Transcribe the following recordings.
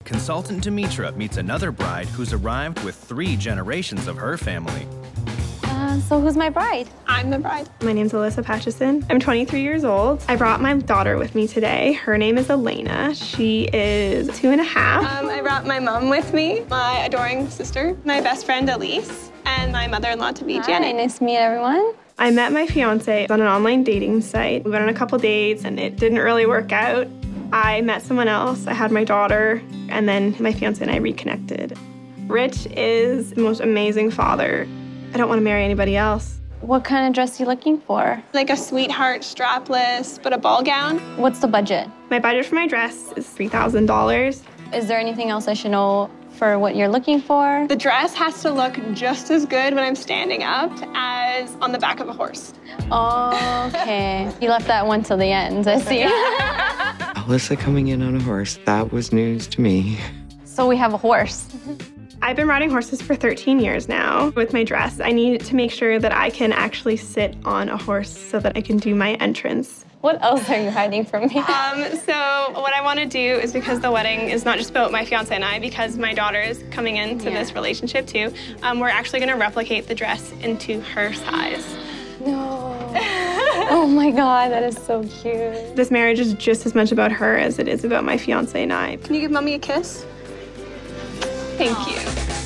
Consultant Demetra meets another bride who's arrived with 3 generations of her family. So who's my bride? I'm the bride. My name's Alyssa. I'm 23 years old. I brought my daughter with me today. Her name is Elena. She is 2.5. I brought my mom with me, my adoring sister, my best friend Alyssa, and my mother-in-law to be Janet. Nice to meet everyone. I met my fiance on an online dating site. We went on a couple dates and it didn't really work out. I met someone else, I had my daughter, and then my fiance and I reconnected. Rich is the most amazing father. I don't want to marry anybody else. What kind of dress are you looking for? Like a sweetheart strapless, but a ball gown. What's the budget? My budget for my dress is $3,000. Is there anything else I should know for what you're looking for? The dress has to look just as good when I'm standing up as on the back of a horse. Okay. You left that one till the end, I see. Alyssa coming in on a horse, that was news to me. So we have a horse. I've been riding horses for 13 years now. With my dress, I need to make sure that I can actually sit on a horse so that I can do my entrance. What else are you hiding from me? So what I want to do is, because the wedding is not just about my fiance and I, because my daughter is coming into this relationship too, we're actually going to replicate the dress into her size. No. Oh my God, that is so cute. This marriage is just as much about her as it is about my fiance and I. Can you give Mommy a kiss? Thank you.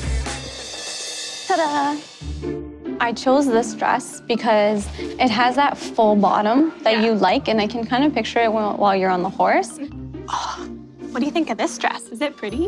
Ta-da! I chose this dress because it has that full bottom that you like, and I can kind of picture it while you're on the horse. Oh, what do you think of this dress? Is it pretty?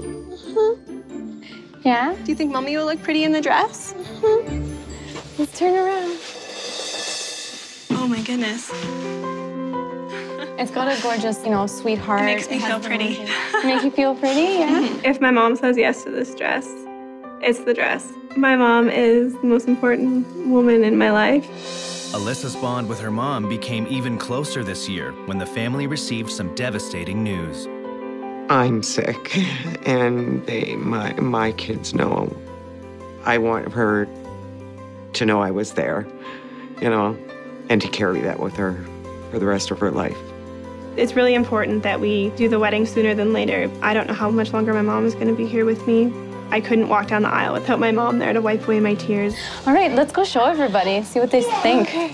Yeah? Do you think Mommy will look pretty in the dress? Let's turn around. Oh my goodness. It's got a gorgeous, sweetheart. It makes me feel pretty. Make you feel pretty, yeah? If my mom says yes to this dress, it's the dress. My mom is the most important woman in my life. Alyssa's bond with her mom became even closer this year when the family received some devastating news. I'm sick, and my kids know. I want her to know I was there, and to carry that with her for the rest of her life. It's really important that we do the wedding sooner than later. I don't know how much longer my mom is going to be here with me. I couldn't walk down the aisle without my mom there to wipe away my tears. All right, let's go show everybody, see what they think. Here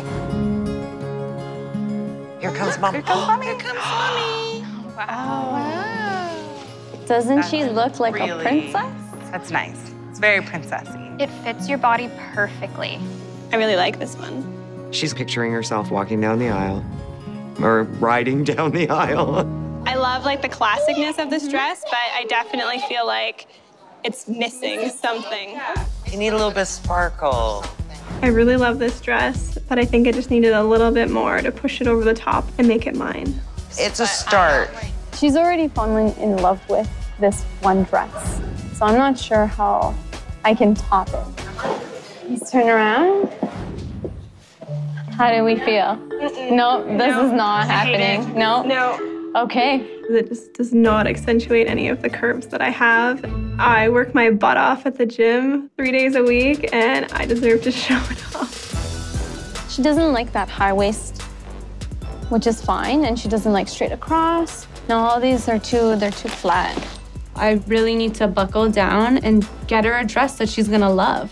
comes Mom. Here comes Mommy. Here comes Mommy. Wow. Doesn't she look like really, a princess? That's nice. It's very princessy. It fits your body perfectly. I really like this one. She's picturing herself walking down the aisle, or riding down the aisle. I love the classicness of this dress, but I definitely feel like it's missing something. You need a little bit of sparkle. I really love this dress, but I think I just needed a little bit more to push it over the top and make it mine. It's a start. She's already fallen in love with this one dress, so I'm not sure how I can top it. Let's turn around. How do we feel? No, this is not happening. No? No. Okay. It just does not accentuate any of the curves that I have. I work my butt off at the gym 3 days a week, and I deserve to show it off. She doesn't like that high waist, which is fine, and she doesn't like straight across. No, all these are they're too flat. I really need to buckle down and get her a dress that she's gonna love.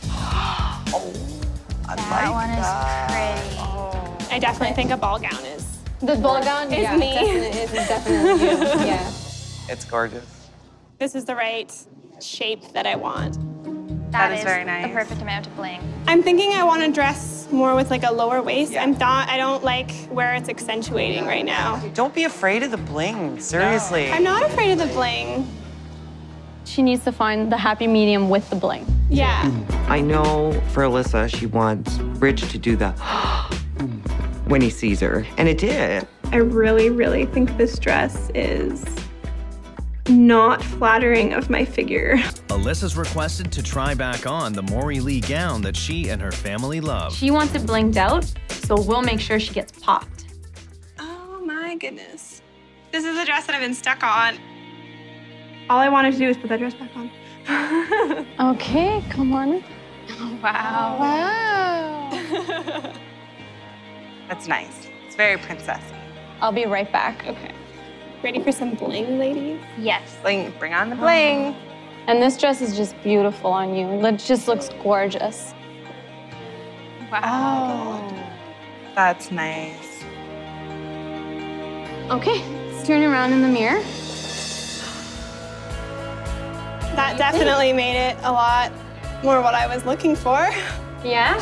That one is pretty. I definitely think a ball gown is. The ball gown is me. It's definitely you. Yeah. It's gorgeous. This is the right shape that I want. That is very nice. The perfect amount of bling. I'm thinking I want to dress more with a lower waist. I don't like where it's accentuating right now. Don't be afraid of the bling, seriously. I'm not afraid of the bling. She needs to find the happy medium with the bling. Yeah. I know for Alyssa, she wants Rich to do the when he sees her, and it did. I really, really think this dress is not flattering of my figure. Alyssa's requested to try back on the Maury Lee gown that she and her family love. She wants it blinged out, so we'll make sure she gets popped. Oh my goodness. This is the dress that I've been stuck on. All I wanted to do was put that dress back on. Okay, come on. Wow. That's nice. It's very princessy. I'll be right back. Okay. Ready for some bling, ladies? Yes. Bling, bring on the bling. And this dress is just beautiful on you. It just looks gorgeous. Wow. Oh, that's nice. Okay, let's turn around in the mirror. That definitely made it a lot more what I was looking for. Yeah?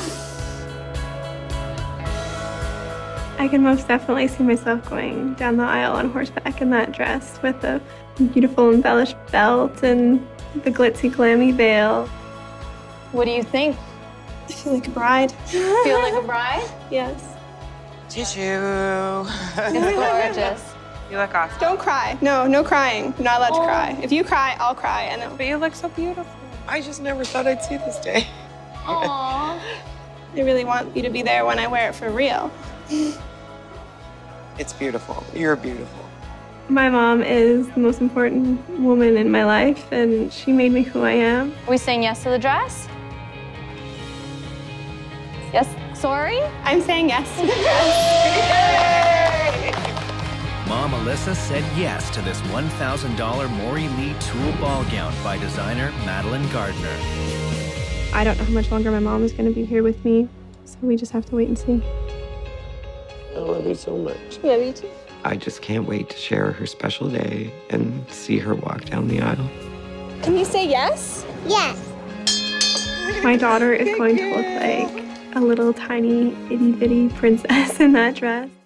I can most definitely see myself going down the aisle on horseback in that dress with the beautiful embellished belt and the glitzy, glammy veil. What do you think? I feel like a bride. Feel like a bride? Yes. Tissue. It's gorgeous. You look awesome. Don't cry. No, no crying. You're not allowed to cry. If you cry, I'll cry. And then, But you look so beautiful. I just never thought I'd see this day. Aww. I really want you to be there when I wear it for real. It's beautiful. You're beautiful. My mom is the most important woman in my life, and she made me who I am. Are we saying yes to the dress? Yes, sorry? I'm saying yes to the dress. Mom Alyssa said yes to this $1,000 Maury Lee tulle ball gown by designer Madeline Gardner. I don't know how much longer my mom is going to be here with me, so we just have to wait and see. I love you so much. Love you too. I just can't wait to share her special day and see her walk down the aisle. Can you say yes? Yes. My daughter is going to look like a little tiny itty bitty princess in that dress.